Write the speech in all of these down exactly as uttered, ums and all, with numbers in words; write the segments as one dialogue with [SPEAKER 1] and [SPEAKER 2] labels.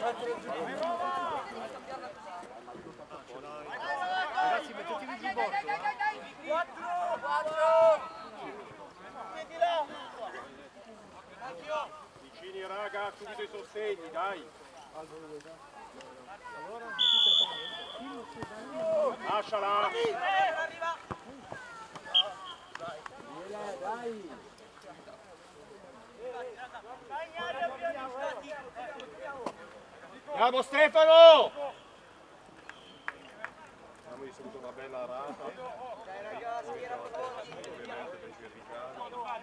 [SPEAKER 1] Ragazzi, mettetevi giù bordo. Vicini raga, subito i sostegni, dai. Lasciala.
[SPEAKER 2] Dai.
[SPEAKER 1] Andiamo Stefano! Abbiamo ricevuto una bella rata. Dai ragazzi, era ovviamente per cercare.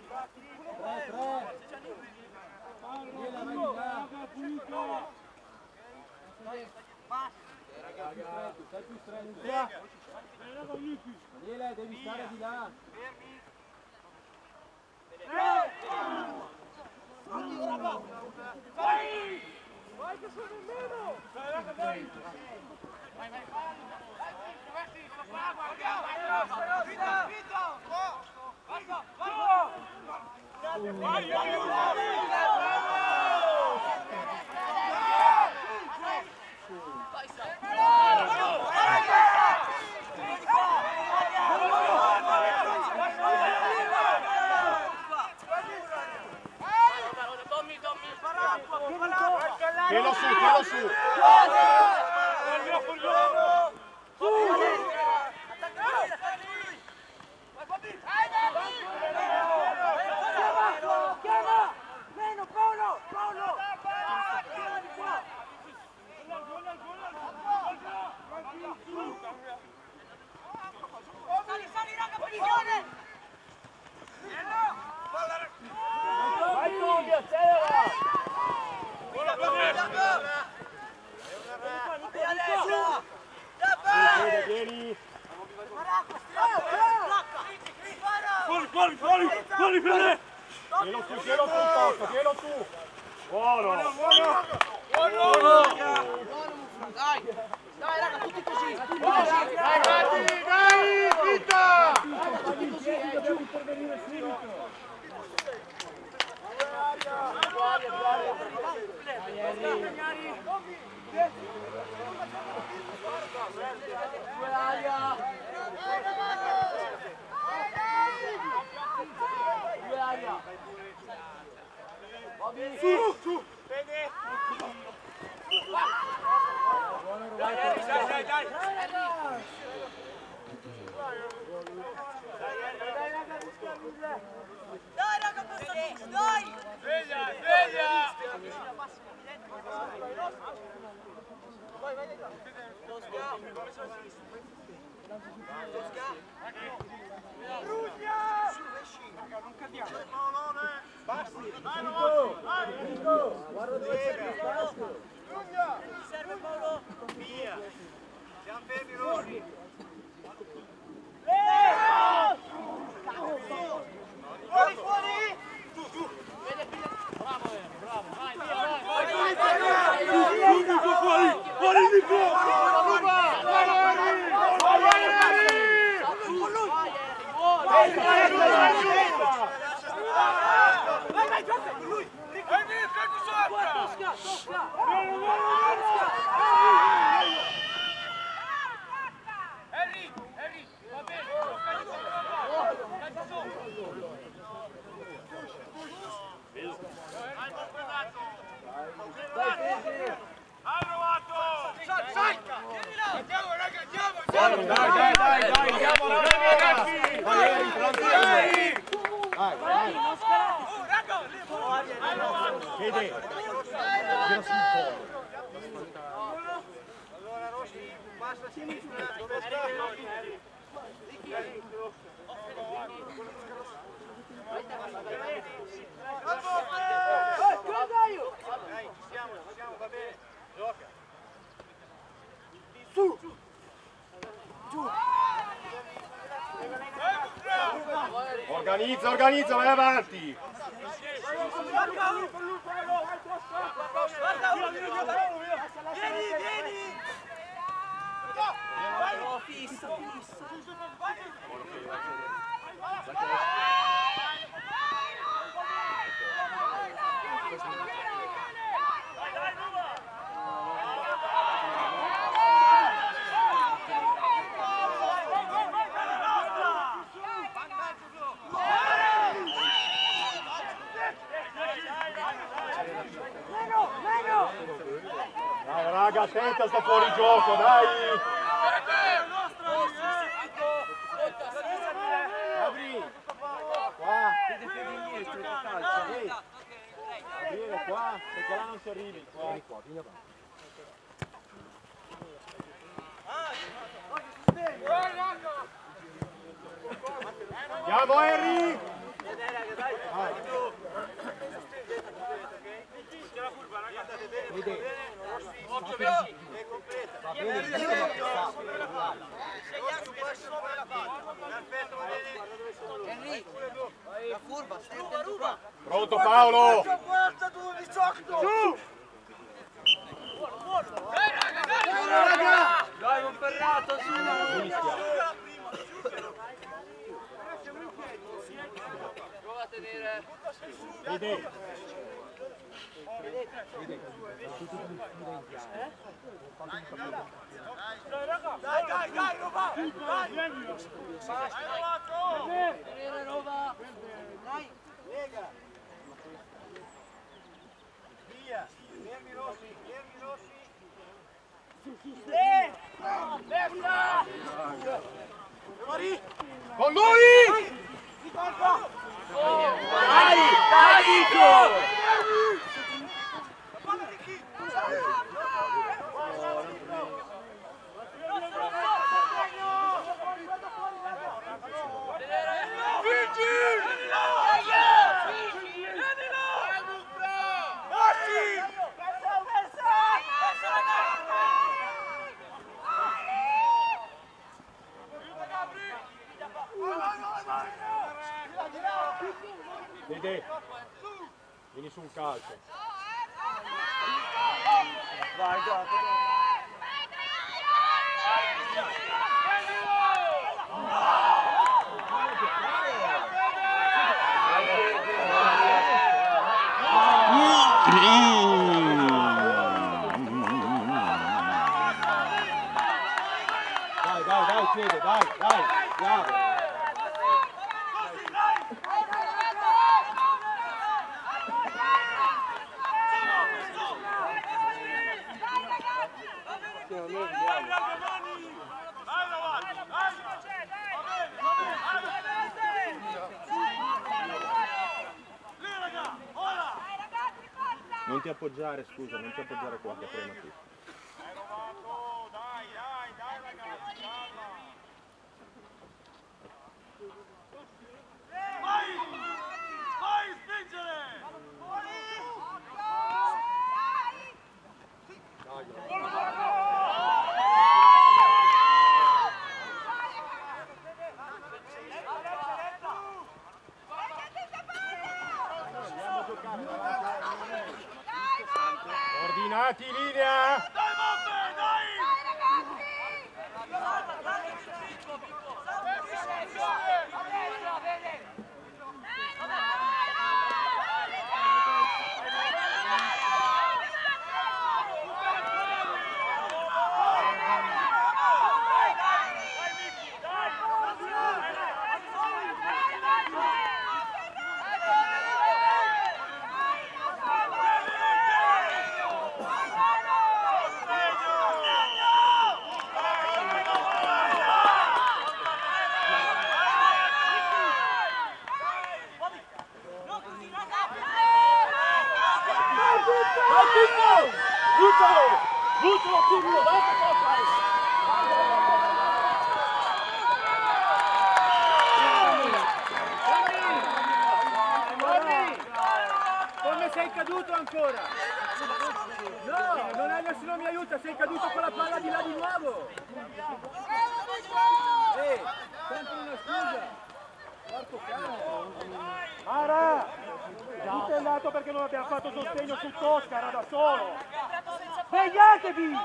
[SPEAKER 2] Stai più stretto. Daniele, devi stare di là.
[SPEAKER 3] Vai! Vai che sono in meno! Vai, vai, vai! Vai, vai!
[SPEAKER 1] Tienilo su, tienilo su!
[SPEAKER 3] Fuori, fuori, fuori, fuori, fuori!
[SPEAKER 1] Tienilo su, tienilo su il posto, tienilo su! Buono!
[SPEAKER 3] Buono! Buono! Dai! Dai raga, tutti così! Tutti così!
[SPEAKER 1] Dai, dai, dai! Vita!
[SPEAKER 2] Tutti così, eh, devi intervenire subito.
[SPEAKER 3] Su, su! Dai, dai, dai!
[SPEAKER 4] Dai raga, dai!
[SPEAKER 3] Sveglia, sveglia!
[SPEAKER 4] Vai, vai, vai! Tosca! Tosca!
[SPEAKER 3] Bruglia!
[SPEAKER 1] Non cadiamo!
[SPEAKER 3] Basti!
[SPEAKER 2] Guarda dove c'è il casco.
[SPEAKER 4] Ti serve Paolo?
[SPEAKER 3] Via! Siamo fermi, Rossi!
[SPEAKER 4] Fuori, fuori!
[SPEAKER 3] Tu, tu!
[SPEAKER 4] Bravo, bravo, vai, via,
[SPEAKER 3] Vai,
[SPEAKER 4] vai!
[SPEAKER 3] vai, vai! Tu, Nico, fuori! Fuori, Nico!
[SPEAKER 4] Vai, vai, gioca con lui!
[SPEAKER 3] Vai, via, fai sopra!
[SPEAKER 4] Tosca, Tosca!
[SPEAKER 3] Harry, Harry, va bene! Calcio sopra! Hai comprato! Hai provato! Salta! Andiamo raga, andiamo!
[SPEAKER 1] Dai, dai, dai, dai, andiamo ragazzi! Valeri, tranquilli! Vai, vai!
[SPEAKER 4] Oh, raga!
[SPEAKER 1] Vede! Gira sul collo!
[SPEAKER 3] Allora Rossi, basta sinistra, dove sta? Dai, ci siamo, ci siamo, va bene. Gioca.
[SPEAKER 4] Su!
[SPEAKER 1] Organizza, organizza, vai avanti!
[SPEAKER 4] Vieni, vieni! No, fissa, fissa!
[SPEAKER 1] raga, attenta a sto fuorigioco, dai!
[SPEAKER 2] Gabri! Qua! Ehi! Gabriele, qua! Perché là non ci arrivi, qua! Vieni qua, vieni avanti.
[SPEAKER 1] Andiamo Henry!
[SPEAKER 2] Vedi? Va bene,
[SPEAKER 3] Henry, la curva, stai attento qua.
[SPEAKER 1] Pronto Paolo!
[SPEAKER 3] Su! Dai, Monferrato, su! Prova a tenere.
[SPEAKER 1] Vedi?
[SPEAKER 4] Dai, dai, dai, Roma! Dai!
[SPEAKER 3] Tenere Roma! Dai!
[SPEAKER 2] Lega! Via! Fermi rossi, fermi rossi!
[SPEAKER 4] Destra!
[SPEAKER 1] Con lui! Dai! Dai, Nico! Vedi? Vieni su un calcio.
[SPEAKER 3] Vai, dai!
[SPEAKER 2] Dai, dai, dai, Fede, dai, dai, bravo!
[SPEAKER 1] Non ti appoggiare, scusa, non ti appoggiare qua che prema qui.
[SPEAKER 4] Dai, dai, dai ragazzi, vai! Vai, spingere!
[SPEAKER 1] Ordinati in linea!
[SPEAKER 4] Dai, Moffe, dai!
[SPEAKER 2] Come sei caduto ancora? No, non è nessuno mi aiuta, sei caduto con la palla di là di nuovo! Ehi, sempre una scusa! Porco cane!
[SPEAKER 1] Ara! Tutto è andato perché non abbiamo fatto sostegno su Tosca, era da solo! Svegliatevi!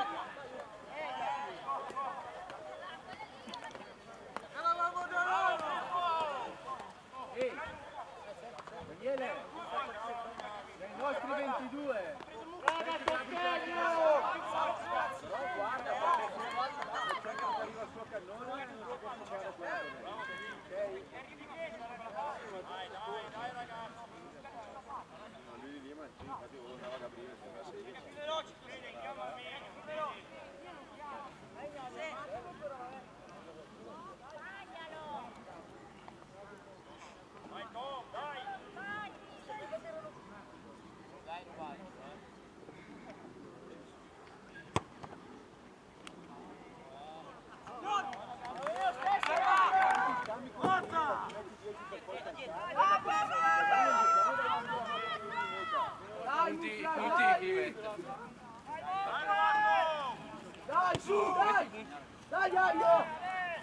[SPEAKER 2] Ehi! Daniele! Dai nostri ventidue!
[SPEAKER 1] Raga, sostegno!
[SPEAKER 2] Però guarda, perché se cerca che arriva il suo cannone, non si può fare quello. Ok?
[SPEAKER 4] Dai, dai, dai ragazzi!
[SPEAKER 2] Lui lì, ma infatti voleva Gabriele, sembra sei.
[SPEAKER 4] Veloci, chiamami!
[SPEAKER 3] su, dai! Dai, Aio!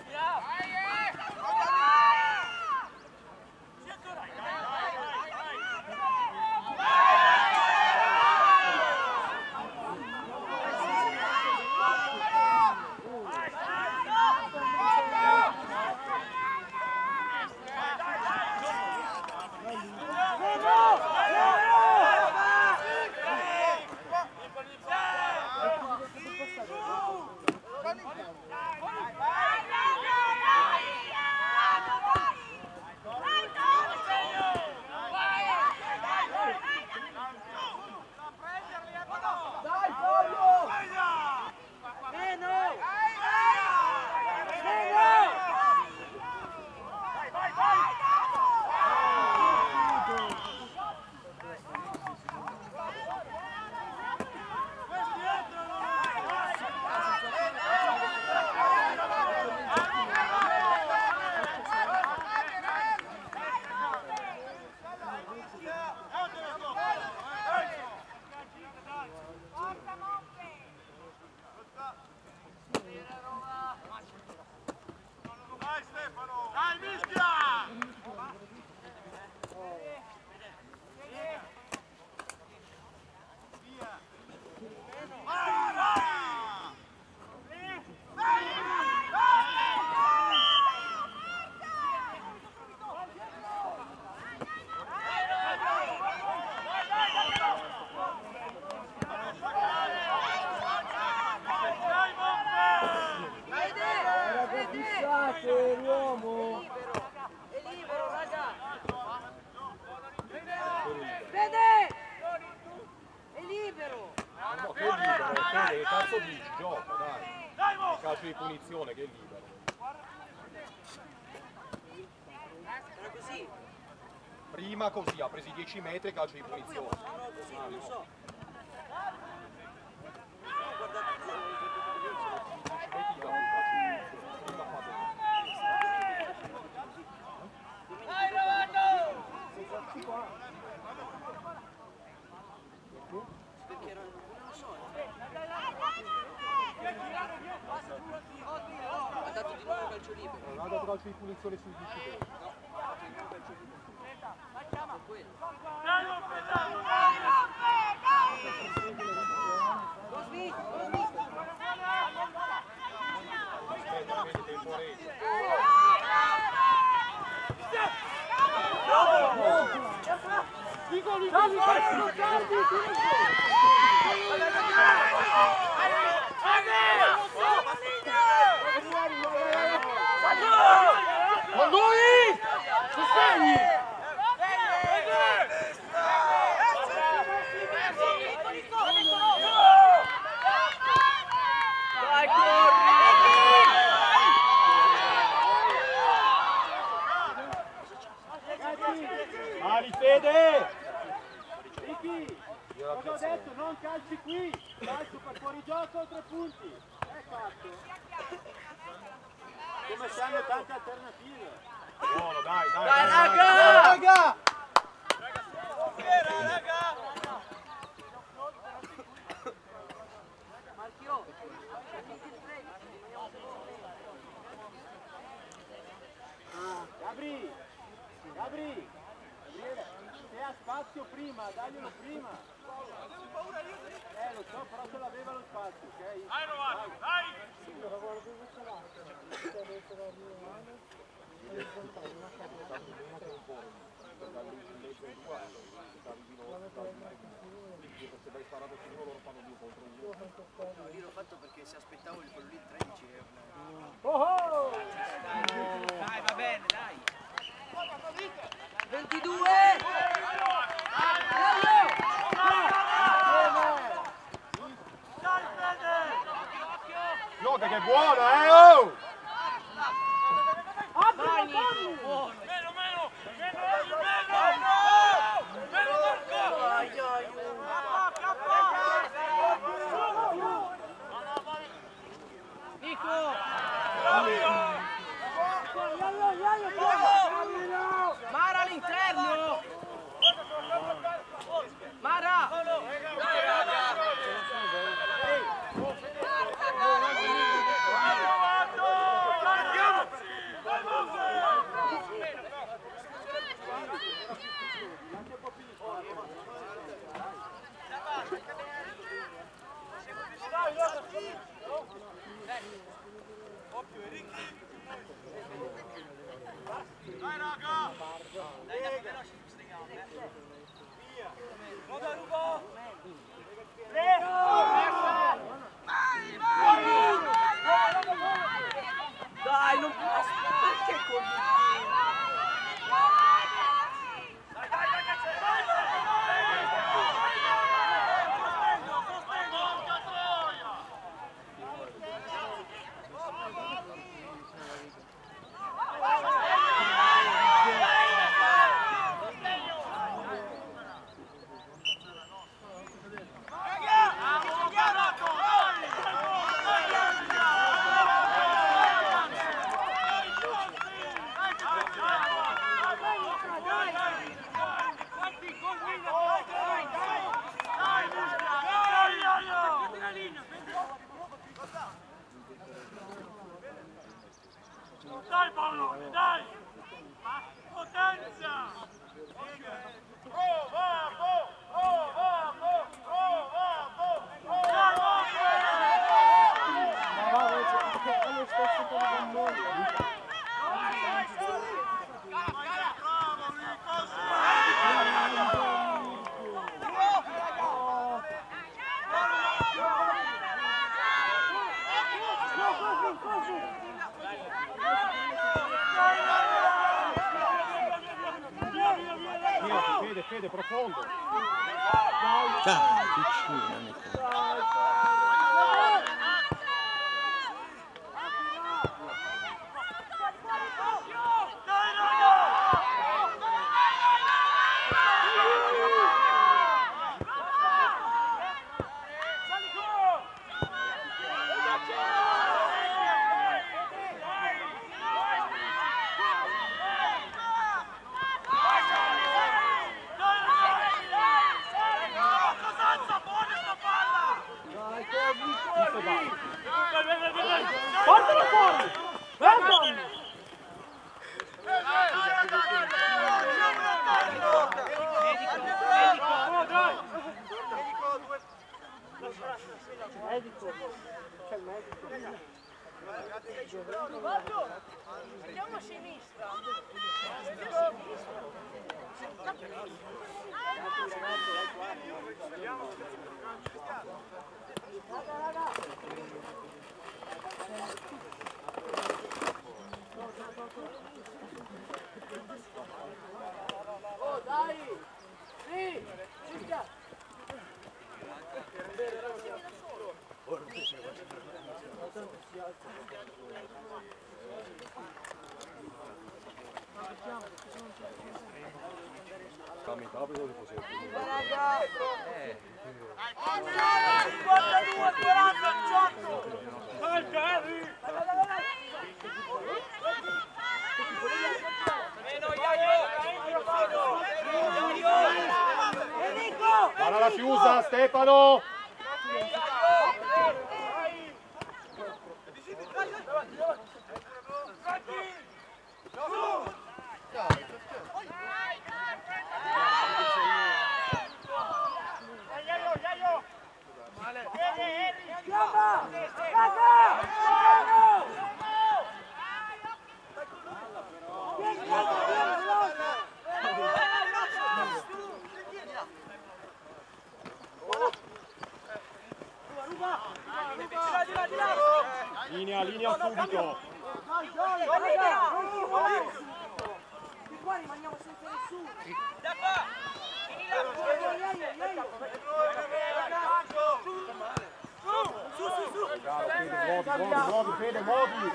[SPEAKER 3] L'uomo è libero, raga. Vede, è libero.
[SPEAKER 2] No, che è libero, che cazzo dici? Gioca, dai. Il calcio di punizione che è libero.
[SPEAKER 3] Era così.
[SPEAKER 2] Prima così, ha preso dieci metri calcio di punizione.
[SPEAKER 3] No, no, così, non lo so. Perché era, non lo so. Ha dato di nuovo calcio libero.
[SPEAKER 2] Non ha dato calcio di punizione sui dieci metri.
[SPEAKER 3] No, ha dato di nuovo calcio libero. Per quello. Go Smith, go Smith.
[SPEAKER 2] Aspetta, vedi temporeggia.
[SPEAKER 1] Digoli, digoli, con lui! Sostegni!
[SPEAKER 3] Dai, corri!
[SPEAKER 1] Mali Fede! Ricky, cosa ho detto? Non calci qui! Calcio per fuori gioco o tre punti! È fatto! Come se hanno tante alternative!
[SPEAKER 2] Buono, dai, dai,
[SPEAKER 3] Dai,
[SPEAKER 2] dai,
[SPEAKER 3] raga!
[SPEAKER 2] dai.
[SPEAKER 3] Raga! Marchio!
[SPEAKER 1] Gabri! Gabri! Gabriele, se ha spazio prima, daglielo prima! Eh, lo so, però se l'aveva lo spazio, ok?
[SPEAKER 4] Dai Rovano, dai!
[SPEAKER 3] Io l'ho fatto perché se aspettavo quello lì il tredici è
[SPEAKER 1] Oh oh!
[SPEAKER 3] Dai, va bene, dai! ventidue!
[SPEAKER 2] Gioca che è buona, eh! Oh!
[SPEAKER 4] Meno, meno! Meno, meno! Meno Marco!
[SPEAKER 3] Ai, ai, Nico! Mara all'interno! Mara!
[SPEAKER 4] Dai raga!
[SPEAKER 3] Dai, dai, veloce su queste gambe.
[SPEAKER 1] Via.
[SPEAKER 3] Ruba, ruba!
[SPEAKER 1] Tre.
[SPEAKER 3] Vai, vai! Dai, non posso! Perché corri?
[SPEAKER 4] Dai, dai, dai, che c'è! Dai, dai, dai pallone, dai! Potenza! Oh, vamo! Oh, vamo! Oh, vamo! Oh,
[SPEAKER 2] Fede, Fede, profondo.
[SPEAKER 5] Ciao, vicino.
[SPEAKER 1] Portalo fuori! Guarda! Medico, c'è il medico.
[SPEAKER 3] Andiamo a sinistra.
[SPEAKER 1] Oh dai! Sì! Ci sta!
[SPEAKER 2] Cammi, capito che cos'è?
[SPEAKER 3] cinquantadue quaranta diciotto.
[SPEAKER 4] Dai, Ferri!
[SPEAKER 3] Meno Iaio! Enrico!
[SPEAKER 2] Guarda la chiusa, Stefano! Linea, linea subito!
[SPEAKER 3] Di qua rimaniamo senza nessuno! Da qua! Su, su, su!
[SPEAKER 2] Fede, muovi, muovi, muovi, Fede, muovi!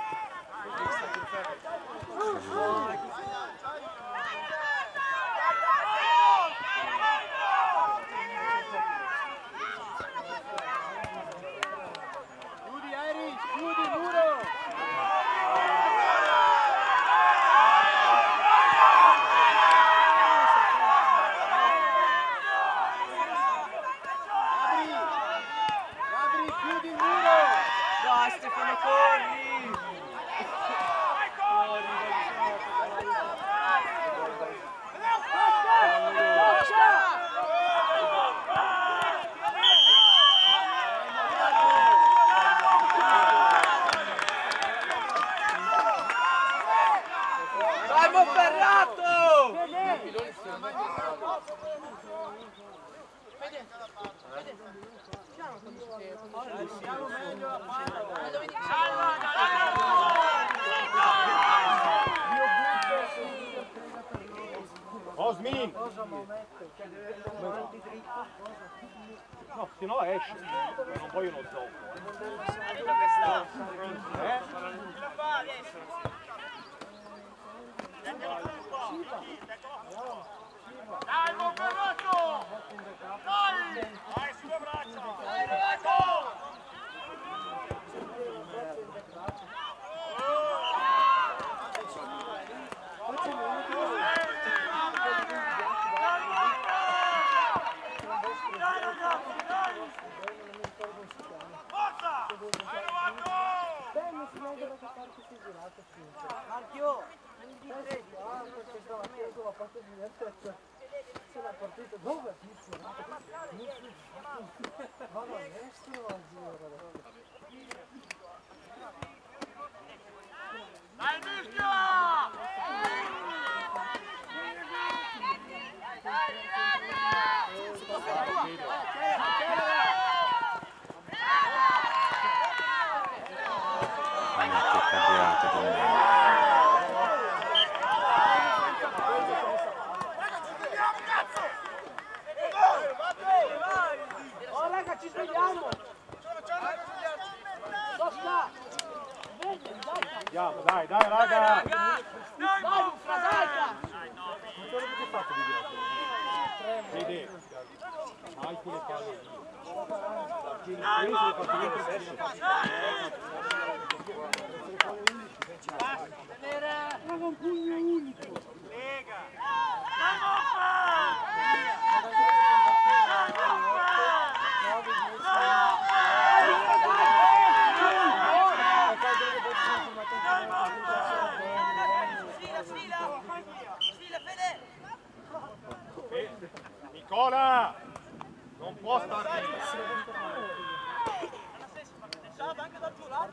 [SPEAKER 1] Chiudi Eri, chiudi il muro! Gabri, chiudi il muro!
[SPEAKER 3] Dai Stefano, corri!
[SPEAKER 2] Osmin! No, se no esce, non vogliono zoppo. Eh?
[SPEAKER 4] Dai, buon Ferrato! Dai! Vai sulle braccia! Dai, Renato! Dai, ragazzi, dai! Forza! Vai, Renato!
[SPEAKER 6] Beh, mi si manca da parte si è girato finito.
[SPEAKER 3] Marchio!
[SPEAKER 6] Ah, perché stava chiedendo la parte di vertezza. Se la partita dove? Ma non è sto oggi,
[SPEAKER 4] Dai, mischia!
[SPEAKER 5] Ma che capiate con me.
[SPEAKER 3] Oh raga, ci svegliamo! Sosta!
[SPEAKER 2] Andiamo, dai, dai, raga!
[SPEAKER 3] Dai, Buffa, dai!
[SPEAKER 2] Non te l'avete fatto di viaggio? Vedi? Alti le palle lì. Ieri se le fate niente
[SPEAKER 6] Raga, un pugno unico.
[SPEAKER 4] Lega! Dai, Buffa!
[SPEAKER 2] Nicola! Non può stare lì!
[SPEAKER 3] Anche dal tuo lato.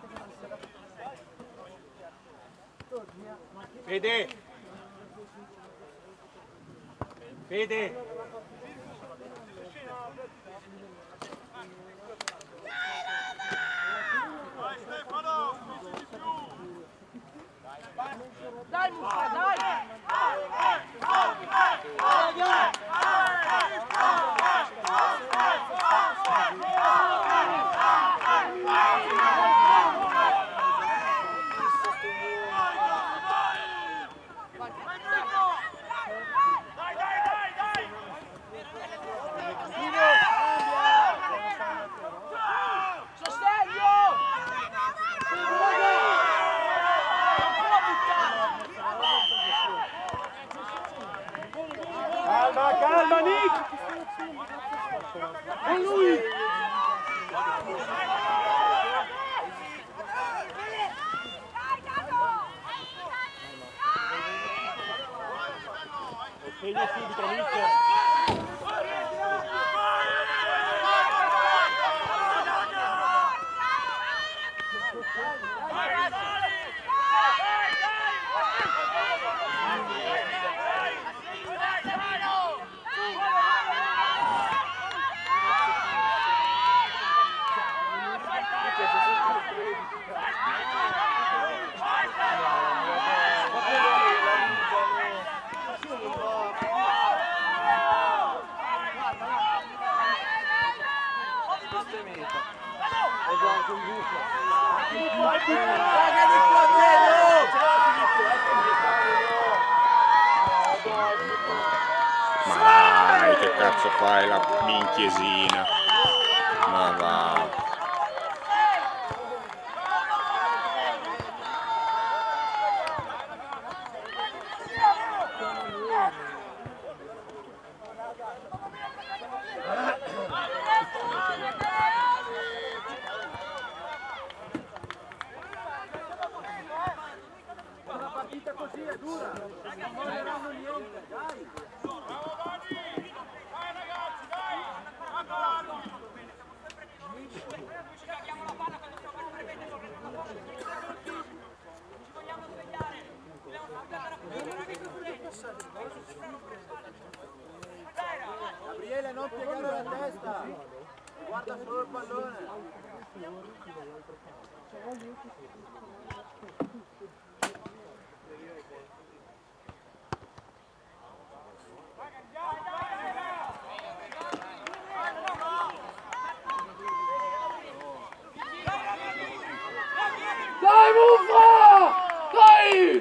[SPEAKER 2] Fede! Fede!
[SPEAKER 4] Vai Stefano, spingi di più!
[SPEAKER 3] Dai, Buffa, dai!
[SPEAKER 4] Dai, dai, dai, dai!
[SPEAKER 3] Sostegno!
[SPEAKER 2] Calma, calma, Nick! Con lui! Segna subito, mister!
[SPEAKER 5] Ma dai, che cazzo fai la minchiesina? Ma va.
[SPEAKER 6] Una partita così è dura, non voleranno niente, dai!
[SPEAKER 4] Dai ragazzi, dai!
[SPEAKER 3] Dai Muffa! Dai!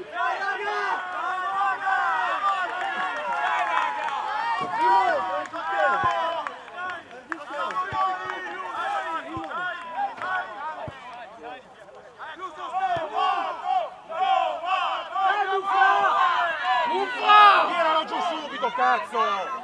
[SPEAKER 3] Muffa!
[SPEAKER 2] Tiralo giù subito, cazzo!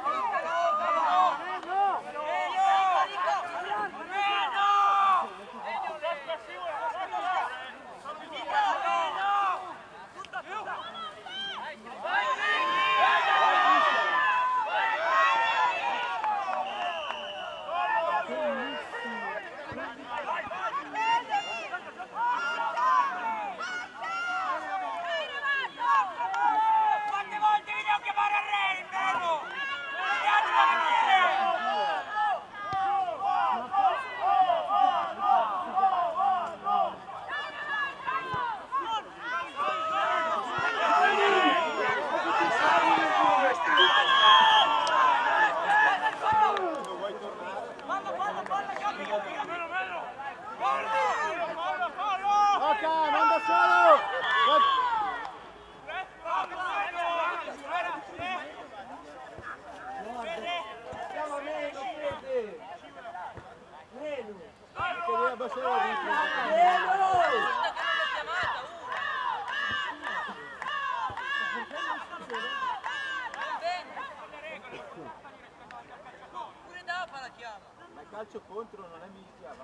[SPEAKER 2] Calcio contro non è mischia.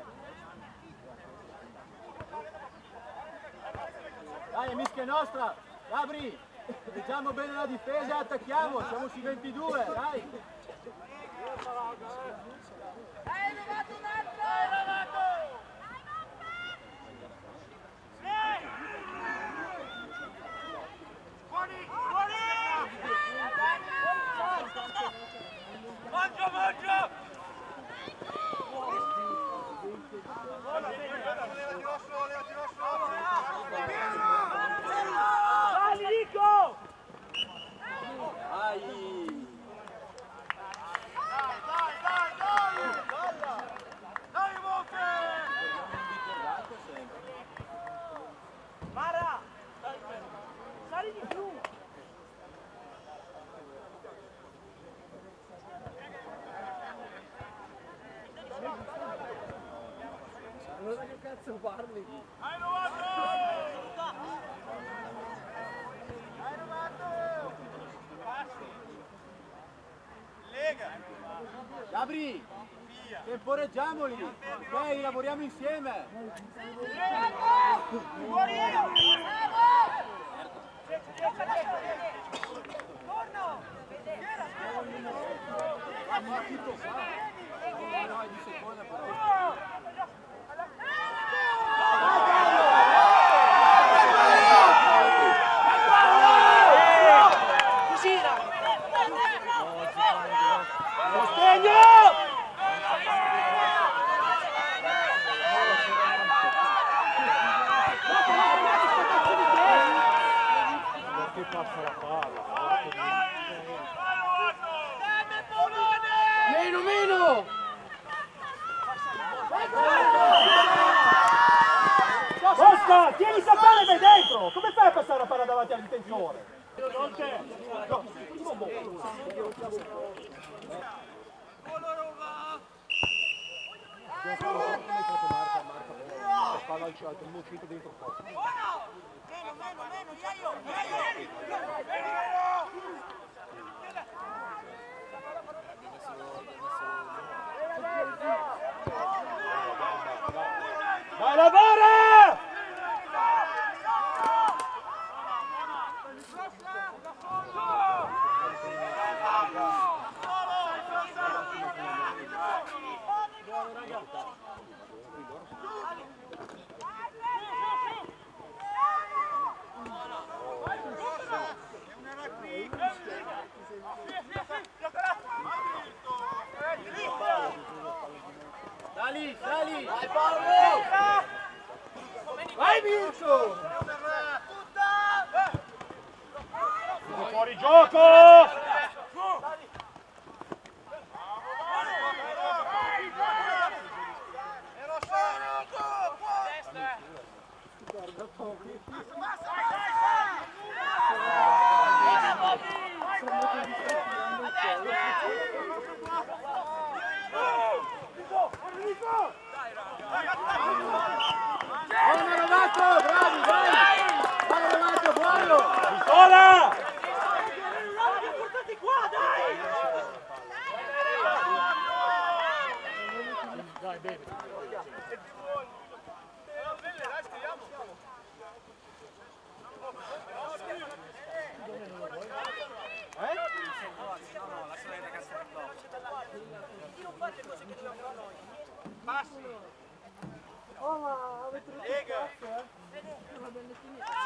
[SPEAKER 2] Dai, è mischia nostra. Gabri, leggiamo bene la difesa e attacchiamo. Siamo sui ventidue, dai.
[SPEAKER 4] Dai, Rovato un altro! Dai, Rovato! Fuori! Fuori! Mangio, mangio! Dai, Nico!
[SPEAKER 2] Dai!
[SPEAKER 4] Dai, dai, dai, dai! Dalla! Dai, Voce! Mara! Sali di più!
[SPEAKER 6] Allora che cazzo parli?
[SPEAKER 4] Hai rubato! Hai rubato! Passi! Lega!
[SPEAKER 2] Gabri, temporeggiamoli. Ok, lavoriamo insieme.
[SPEAKER 4] Fuori! Torno!
[SPEAKER 2] Ma tutto fa. No, è di seconda però. Passa la palla,
[SPEAKER 3] Meno, meno!
[SPEAKER 1] Costa, tieni Sapale vai dentro! Come fai a passare la palla davanti al difensore? Non c'è! No,
[SPEAKER 4] Meno, meno, meno, Iaio! Iaio!
[SPEAKER 1] Dai, lavora!
[SPEAKER 2] Sali, sali!
[SPEAKER 3] Dai Paolo!
[SPEAKER 6] vinto!
[SPEAKER 2] Fuori gioco!
[SPEAKER 6] Bravi, bravi! Palla davanti, buono!
[SPEAKER 2] Nicola!
[SPEAKER 4] Portati qua, dai!
[SPEAKER 6] Dai, bene. Oh, ma avete rotto il cazzo, eh? Va bene,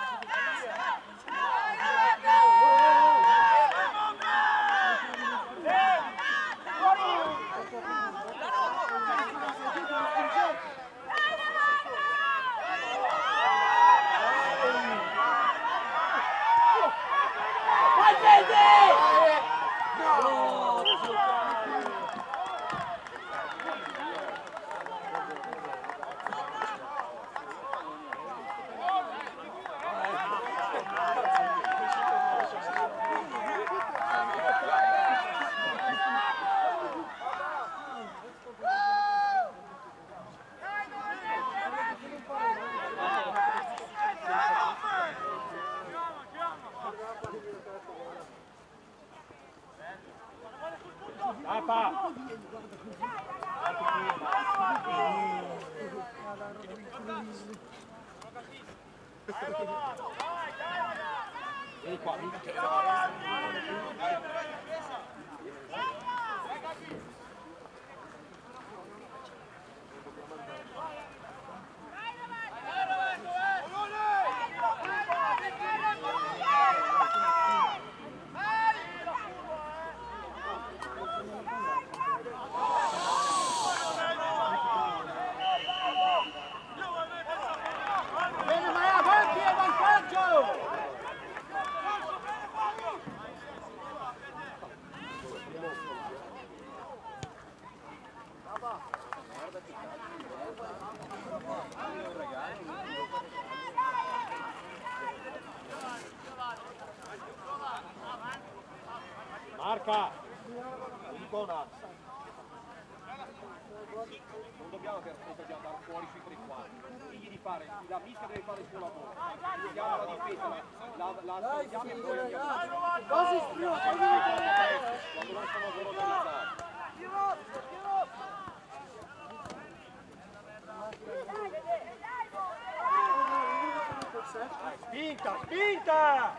[SPEAKER 2] Papa! Vieni qua,
[SPEAKER 6] bene, ma avanti, è vantaggio!
[SPEAKER 2] Marca! Icona! Non dobbiamo per questo dobbiamo andare fuori sui tre quarti. Digli di fare, la mischia deve fare il suo lavoro. Vediamo la difesa, la, la, la ascoltiamo e poi andiamo.
[SPEAKER 6] Cosa scrivo?
[SPEAKER 2] Quando non sono solo organizzati. Spinta, spinta!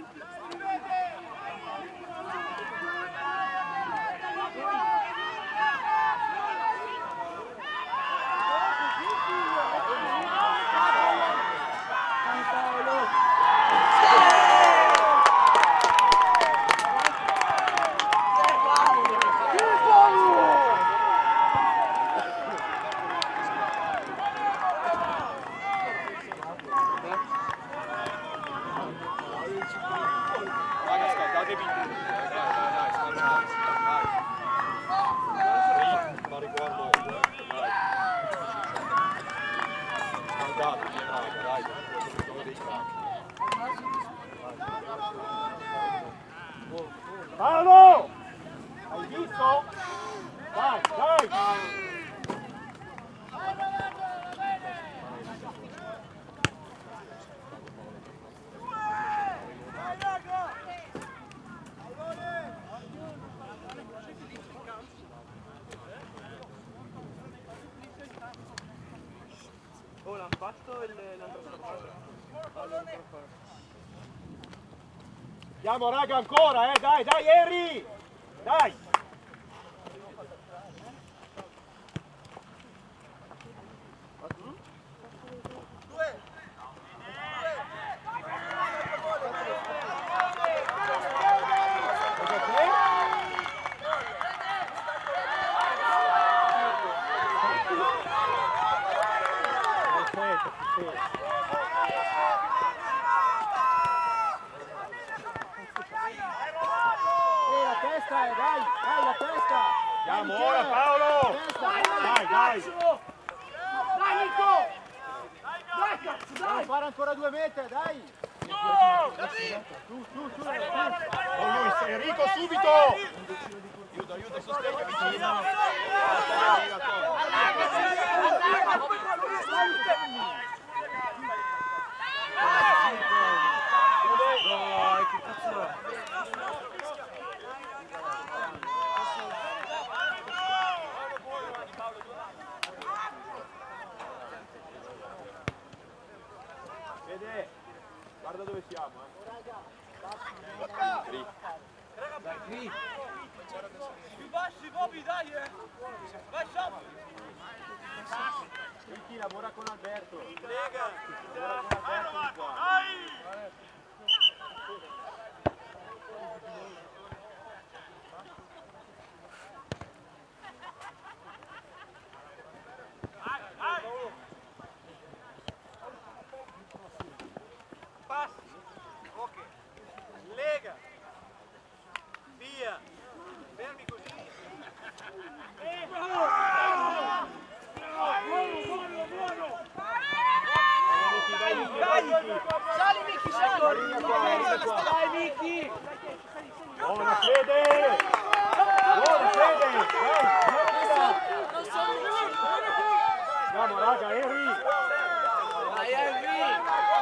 [SPEAKER 2] Paolo! Hai visto? Dai, dai!
[SPEAKER 3] Oh, l'hanno fatto il l'altro stato?
[SPEAKER 2] Andiamo raga ancora, eh! Dai, dai, Eri! Dai!
[SPEAKER 1] ancora due mete, dai! Su, su, su!
[SPEAKER 4] Con lui, Enrico, subito!
[SPEAKER 2] Aiuto, aiuto, sostegno, vicino!
[SPEAKER 6] Dai, che cazzo è?
[SPEAKER 2] Vede, guarda dove siamo, eh.
[SPEAKER 6] Dai, qui.
[SPEAKER 3] Più bassi, Bobby, dai, eh! Vai, Shop!
[SPEAKER 2] Ricky lavora con Alberto.
[SPEAKER 3] Lega!
[SPEAKER 2] Lavora con Alberto qua.
[SPEAKER 3] Passi! Ok! Lega! Via! Fermi così! Sali Miki, sali! Dai Miki!
[SPEAKER 2] Buona Fede! Buona Fede! Andiamo raga, Henry!
[SPEAKER 3] Vai Henry!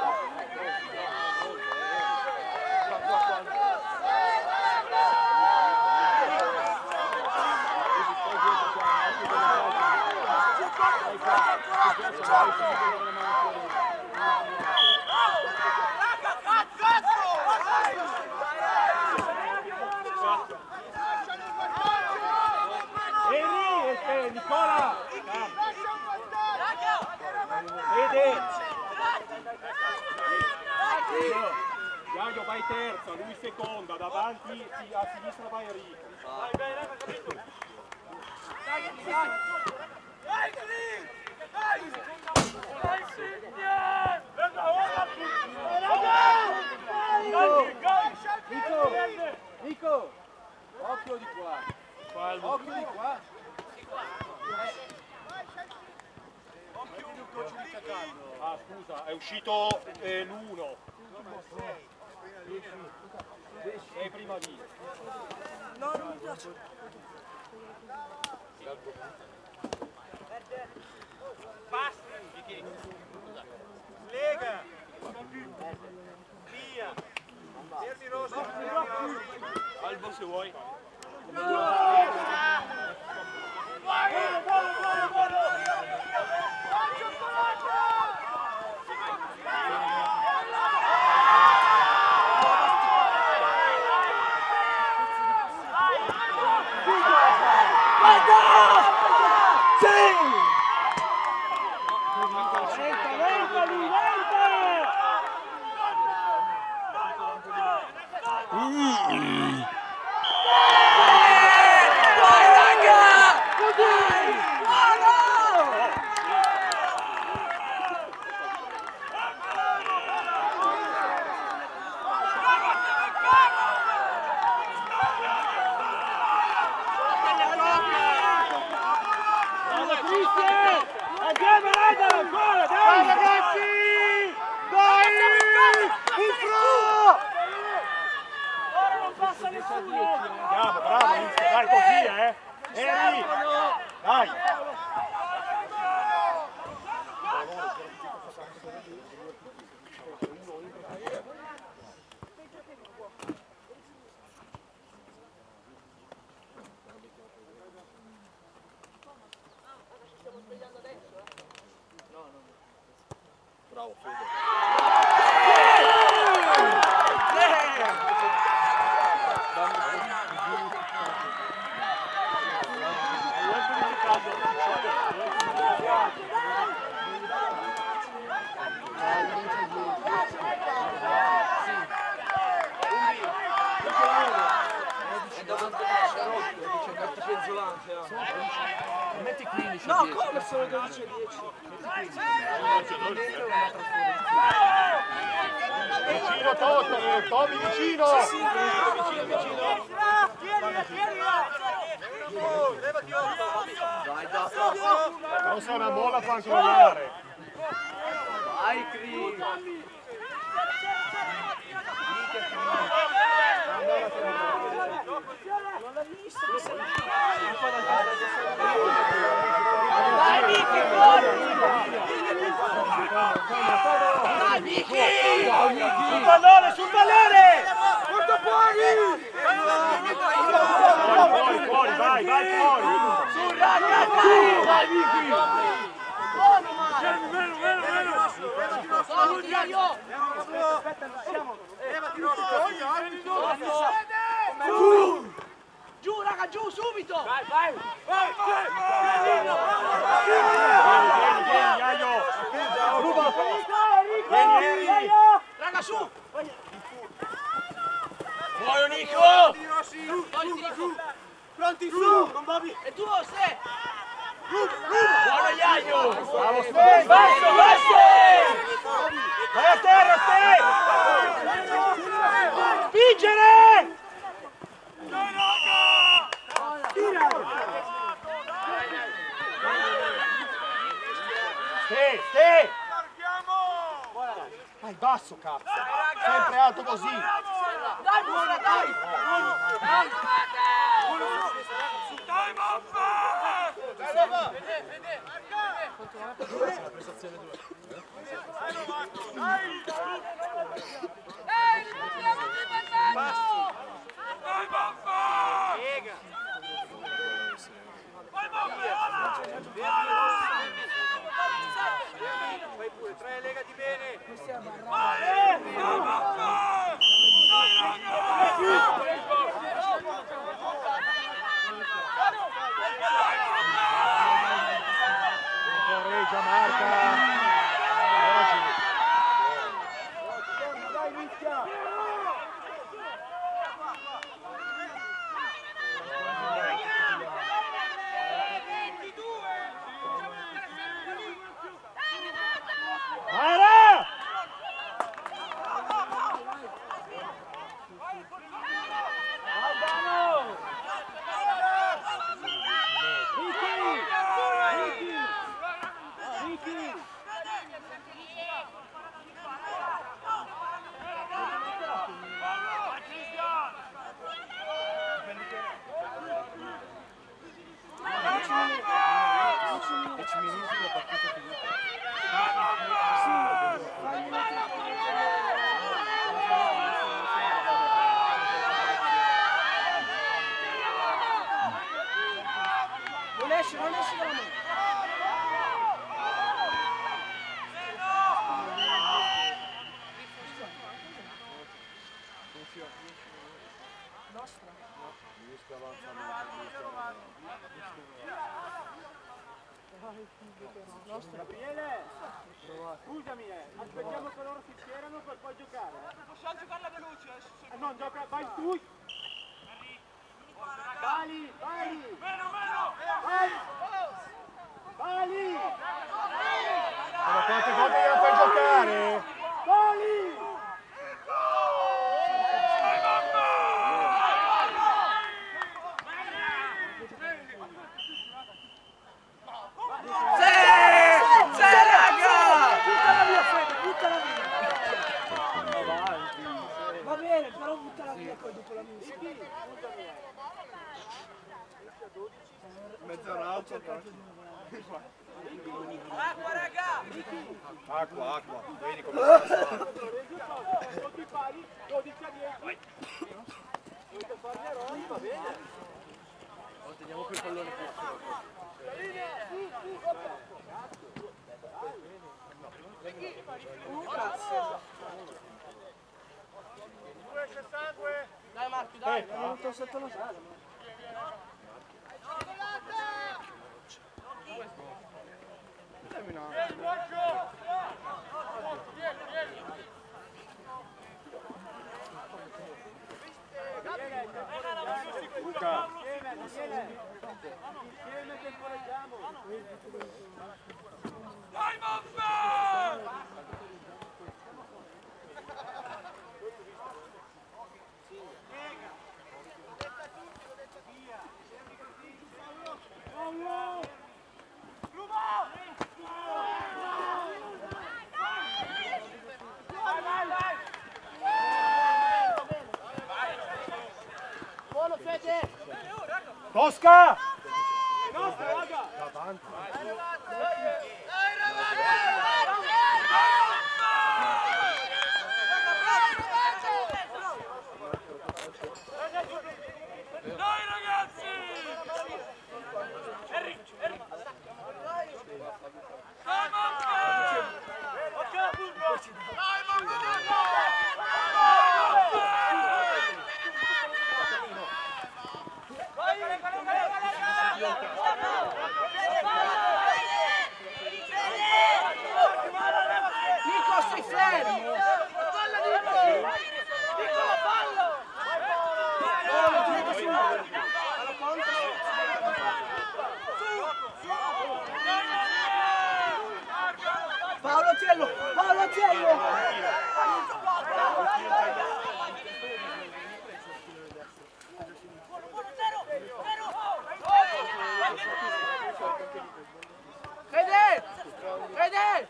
[SPEAKER 2] Henry e Nicola! Fede! Iaio vai terza, lui seconda, davanti a sinistra vai Enrico.
[SPEAKER 3] Vai, vai, raga, capito? Dai, dai! Vai, Cri! Vai! Vai, Signor!
[SPEAKER 1] Nico! Nico! Occhio di qua! Occhio di qua!
[SPEAKER 2] Ah scusa, è uscito eh, l'uno. È prima lì.
[SPEAKER 6] No, non mi piace.
[SPEAKER 3] Basti! Lega! Via! Fermi rossi! Fermi rossi!
[SPEAKER 2] Albo se vuoi. Andiamo, bravo, Mister, dai così, eh! Henry! Dai! Bravo Fede!
[SPEAKER 6] Metti quindici.
[SPEAKER 3] No, come sono dodici e dieci?
[SPEAKER 2] Vicino Toto, Tommy vicino!
[SPEAKER 3] Vicino, vicino! Levati otto!
[SPEAKER 6] Dai, dai.
[SPEAKER 2] Non sei una molla, fa anche guardare!
[SPEAKER 6] Vai, Cri.
[SPEAKER 3] Dai Vicky, corri! Dai Vicky!
[SPEAKER 1] Sul pallone, sul pallone! Porta fuori! Fuori, fuori, vai, vai fuori!
[SPEAKER 3] Su raga, dai!
[SPEAKER 1] Vai Vicky!
[SPEAKER 3] Buono Mario!
[SPEAKER 4] Vero, vero, vero!
[SPEAKER 3] Solo tiraio!
[SPEAKER 1] Aspetta, non siamo!
[SPEAKER 3] Giù! Giù raga, giù, subito! Vai, vai!
[SPEAKER 4] Vai, vai!
[SPEAKER 1] Vieni, vieni, Iaio! Ruba! Vieni, vieni!
[SPEAKER 3] Raga, su! Buono Nico! Togli, Nico!
[SPEAKER 1] Pronti su! Con Bobby!
[SPEAKER 3] E tu, Ste! Buono Iaio!
[SPEAKER 1] Bravo Ste!
[SPEAKER 3] Basso, basso!
[SPEAKER 1] Vai a terra Ste! Spingere! Ste, Ste! Vai basso cazzo! Sempre alto così!
[SPEAKER 3] Dai, buona, dai! Dai!
[SPEAKER 1] Vai pure, tre, legati bene! Reggia, marca! Dai, mischia! Ara! Albano! Vicky! Vicky! Vicky! dieci minuti la partita finita.
[SPEAKER 3] Non esci, non esci dalla mano! Nostra?
[SPEAKER 1] Gabriele, scusami, eh, aspettiamo che loro si schierano per poi giocare.
[SPEAKER 4] Possiamo giocarla veloce?
[SPEAKER 1] Eh, non gioca, vai tu! Bali, Bali!
[SPEAKER 4] Meno, meno!
[SPEAKER 1] Bali! Bali!
[SPEAKER 2] Ma quante volte gliela fai giocare?
[SPEAKER 1] Bali!
[SPEAKER 3] Va bene, però buttala via poi dopo la musica.
[SPEAKER 2] Mezza raucia.
[SPEAKER 3] Acqua raga!
[SPEAKER 2] Acqua, acqua. Vedi come sta.
[SPEAKER 1] Tutti pari, dodici a dieci. Dovete farne eroi, va bene.
[SPEAKER 2] Teniamo quel pallone qui.
[SPEAKER 3] Dai Marco, dai!
[SPEAKER 6] Venuto sotto lo sale.
[SPEAKER 1] Luca! Insieme, insieme! Insieme temporeggiamo!
[SPEAKER 4] Dai, Moffa!
[SPEAKER 1] Bravo! Oscar! È nostra, raga!
[SPEAKER 4] Dai ragazzi! Harry, Harry! Dai Monca! Ok, Burgo! Dai Monca!
[SPEAKER 3] Nico, stai fermo! Palla di Nico! Nicola, fallo! Oh, lo tirate su! Alla contra! Paolo Tiello! Paolo Tiello! Fede! Fede!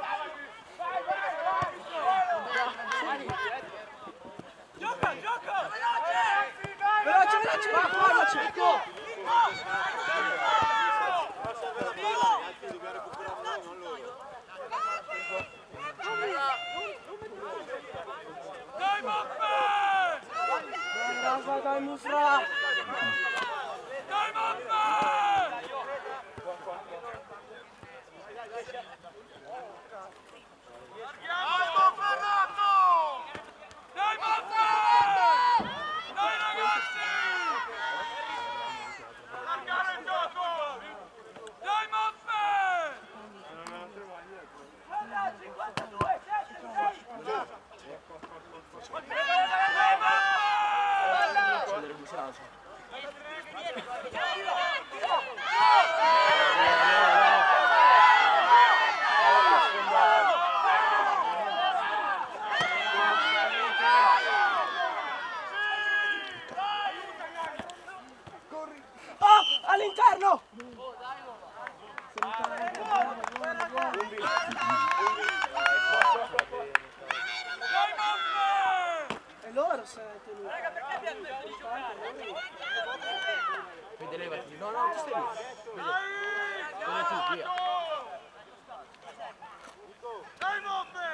[SPEAKER 4] Gioca, gioca!
[SPEAKER 3] Veloce, veloce! Va, guardaci! Nico!
[SPEAKER 4] Dai Monca!
[SPEAKER 3] Dai Rafa, dai Musra!
[SPEAKER 4] Dai Monca! Dai Ferrato! Dai Monca! Dai ragazzi! Allargare il gioco! Dai Monca! cinquantadue, sette, sei! Dai Monca!
[SPEAKER 3] Oh, all'interno!
[SPEAKER 4] Dai Monca!
[SPEAKER 3] E loro se tenuti.
[SPEAKER 4] Raga, perché abbiamo detto di giocare?
[SPEAKER 3] Vede, levati. No, no, tu stai lì. Vede. Dove tu, via.
[SPEAKER 4] Dai Monte!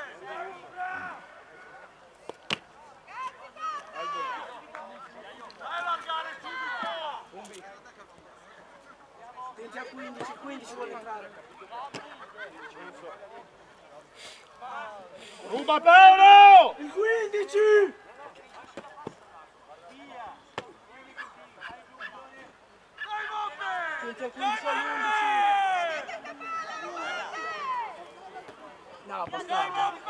[SPEAKER 4] Dai allargare subito!
[SPEAKER 3] Tenti a quindici, quindici vuole entrare.
[SPEAKER 1] Ruba Paolo!
[SPEAKER 3] Il quindici!
[SPEAKER 4] Dai Monte!
[SPEAKER 3] Tenti a quindici all'undici. No,
[SPEAKER 4] Dai
[SPEAKER 3] bastardo.
[SPEAKER 4] Monte!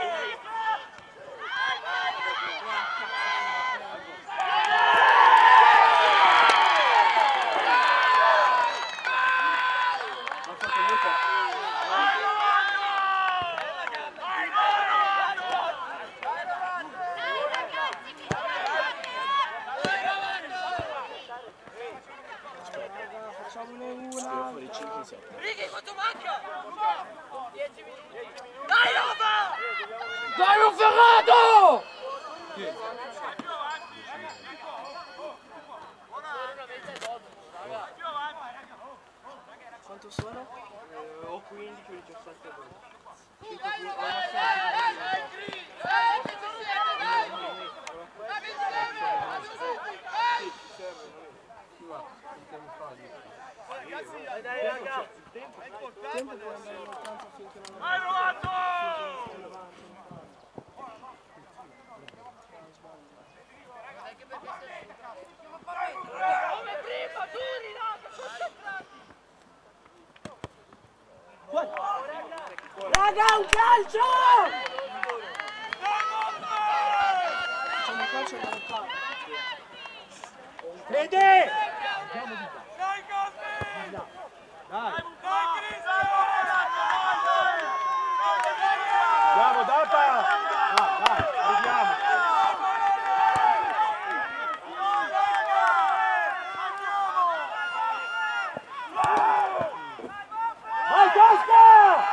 [SPEAKER 3] Facciamone una.
[SPEAKER 4] Righi, quanto manca? dieci minuti. Dai Rafa!
[SPEAKER 3] Dai, un Ferrato! Quanto sono?
[SPEAKER 6] O quindici o diciassette.
[SPEAKER 1] Dai, dai ragazzi, il tempo è
[SPEAKER 3] Il tempo può andare in vacanza finché non
[SPEAKER 4] Hai provato! Come prima, duri,
[SPEAKER 3] raga, un calcio! Facciamo un calcio e andiamo a fare.
[SPEAKER 1] Fede!
[SPEAKER 4] Dai Cosmi!
[SPEAKER 1] Dai!
[SPEAKER 4] Dai Cristo!
[SPEAKER 1] Andiamo, Data! Dai, dai, arriviamo! Vai Tosca!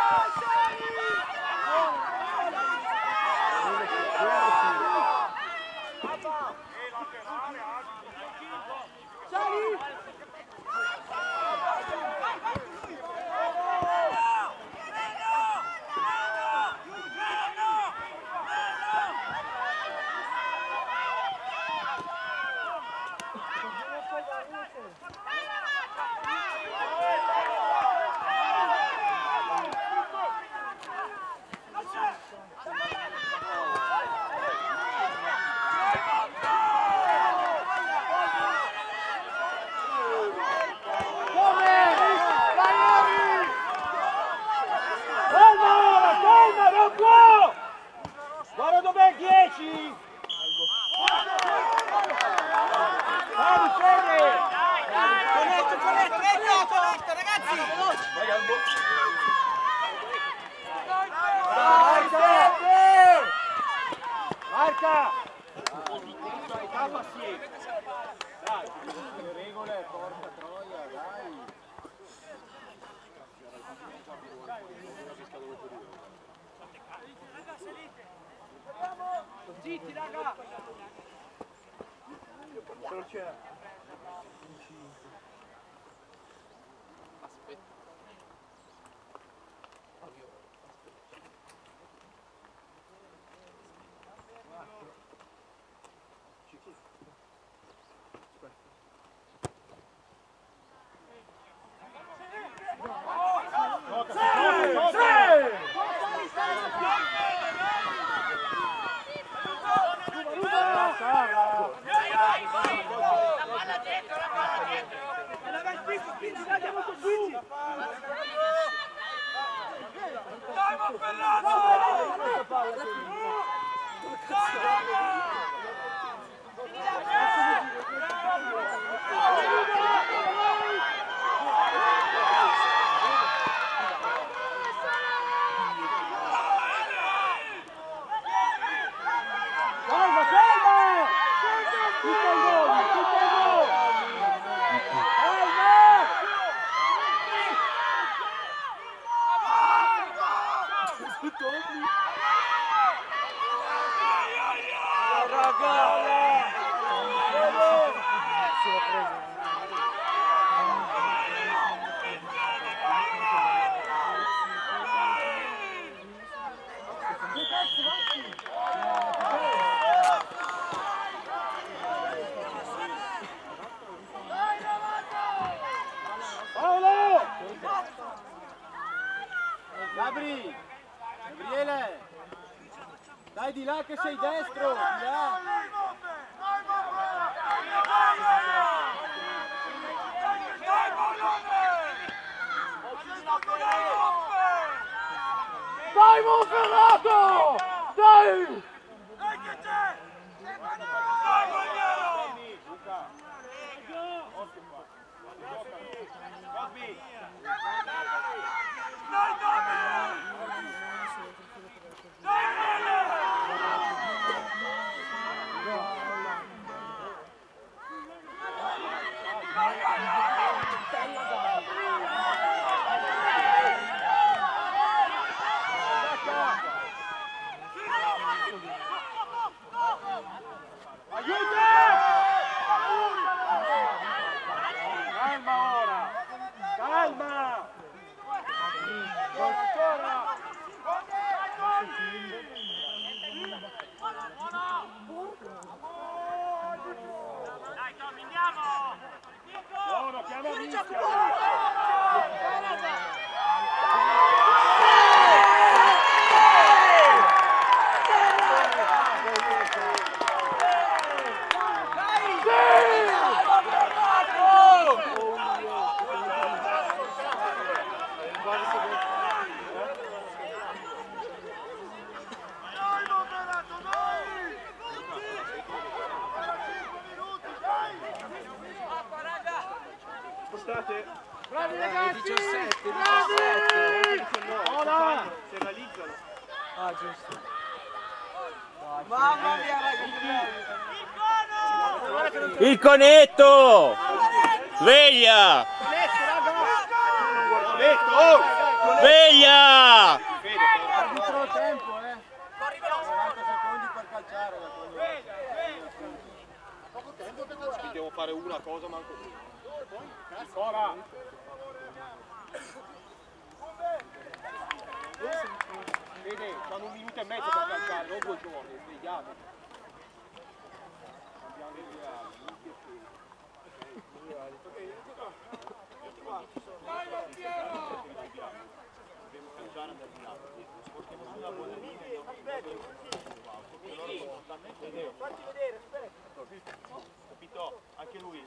[SPEAKER 3] Sali!
[SPEAKER 1] Porta!
[SPEAKER 2] Dai, calma assieme. Dai.
[SPEAKER 1] Le regole, porta troia, dai.
[SPEAKER 3] Zitti, raga!
[SPEAKER 6] Non c'è.
[SPEAKER 1] Gabri! Gabriele! Dai di là che sei destro! Di là! Dai Monferrato! Dai!
[SPEAKER 4] Dai che c'è! Dai Dai
[SPEAKER 1] Calma ora! Calma! Ancora!
[SPEAKER 4] Dai Tommy, andiamo!
[SPEAKER 1] Buono, chiama Mischia!
[SPEAKER 2] State.
[SPEAKER 1] Bravi ragazzi!
[SPEAKER 6] diciassette,
[SPEAKER 1] Bravi! Ora!
[SPEAKER 2] Si realizzano.
[SPEAKER 6] Ah, giusto.
[SPEAKER 3] Mamma mia, raga!
[SPEAKER 5] Il conetto! Sveglia! Sveglia!
[SPEAKER 1] Arbitro tempo, eh! quaranta secondi per calciare da quello.
[SPEAKER 2] Devo fare una cosa, manco qui. Ancora! Vede, hanno un minuto e mezzo per calciare, non due giorni, svegliate. Cambiamo i
[SPEAKER 1] Fatti vedere, aspetta!
[SPEAKER 2] Capito? Anche lui.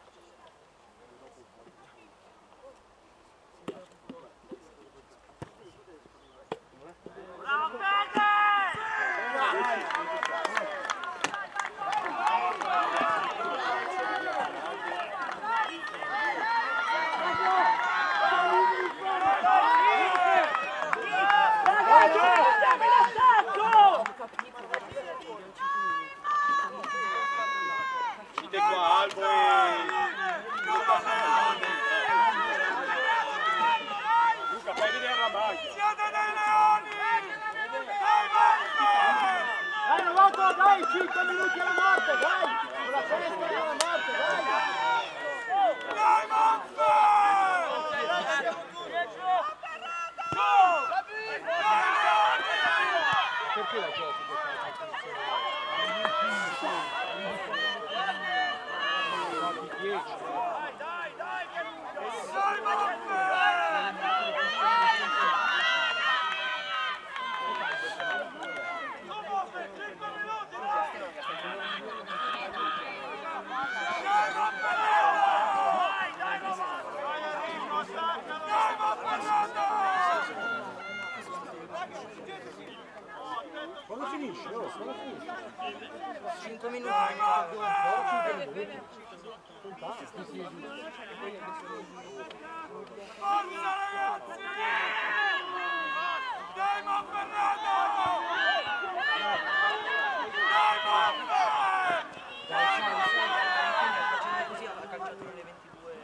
[SPEAKER 4] Bravo Fede!
[SPEAKER 1] vai, cinque minuti alla morte, vai! Con la testa alla morte, vai!
[SPEAKER 4] Dai, Monte!
[SPEAKER 2] Perché la giochi?
[SPEAKER 4] Dai, dai, dai, che dai, Monte!
[SPEAKER 2] Quando finisce? Oh, quando finisce?
[SPEAKER 3] cinque minuti.
[SPEAKER 4] Forza ragazzi! Dai Monferrato! Dai Monte!
[SPEAKER 3] Dai, facendo così alla calciatura alle ventidue.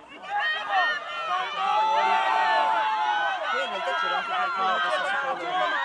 [SPEAKER 3] Poi in realtà c'era anche qualche volta se si può.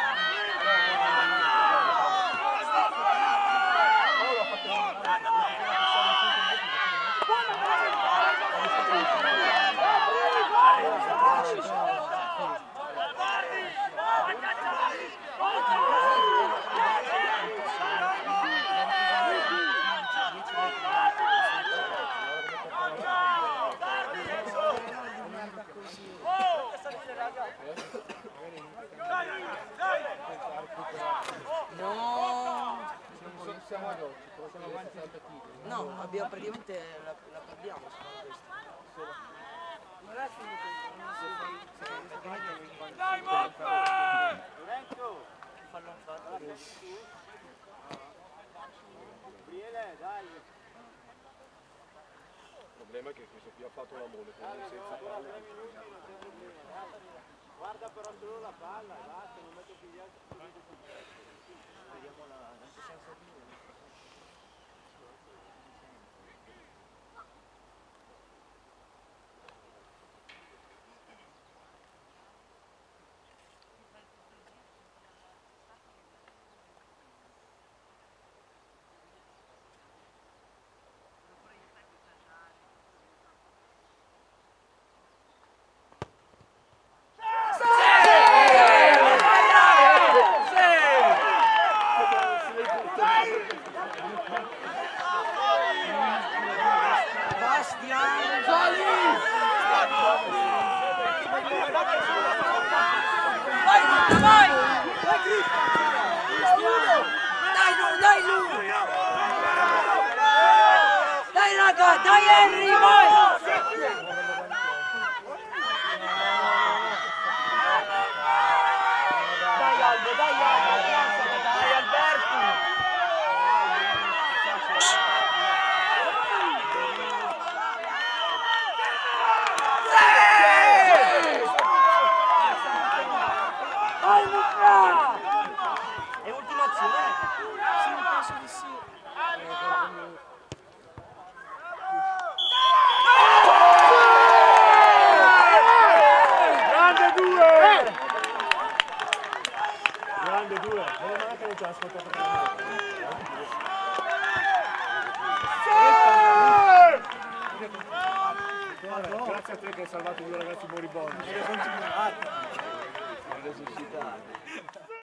[SPEAKER 3] No, abbiamo praticamente la, la perdiamo
[SPEAKER 4] Dai Monte!
[SPEAKER 1] Lorenzo!
[SPEAKER 3] fallo un fatto.
[SPEAKER 1] Gabriele, dai!
[SPEAKER 2] Il problema è che questo qui ha fatto la mole, quindi senza palla.
[SPEAKER 1] Guarda però solo la palla, basta, non metto più gli altri.
[SPEAKER 3] Vediamo la senza di lui. Dai Henry, vai! Dai Albo, dai Albo, dai Alberto! È ultima azione? Sì, penso di sì.
[SPEAKER 6] Grande due, non è manca che ci ha ascoltato grazie a te che hai salvato i due ragazzi moribondi. Resuscitati.